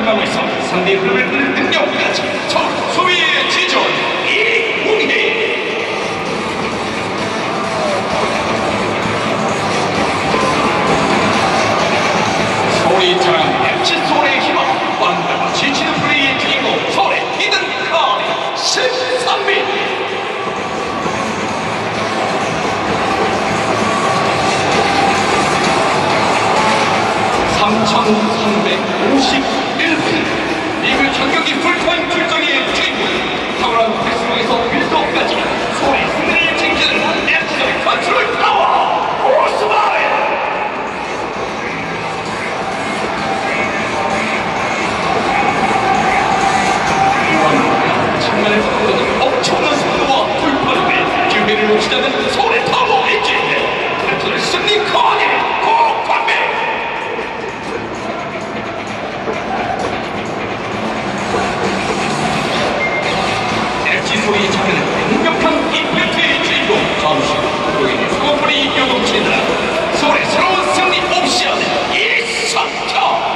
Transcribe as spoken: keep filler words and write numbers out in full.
끝나고 있어. 상대 흐름을 끄는 능력까지 저 수비의 지존 이웅희. 소리창 엠씨 소리의 힘으로 완벽한 지치는 플레이의 주인공 소리 히든 카리 신상민. 삼천삼백오십일 분 리그 전경기 풀타임 출전의 주인공. 탁월한 패스로에서 빌드업까지 소리 승리를 챙기는 엠씨 컨트롤 파워.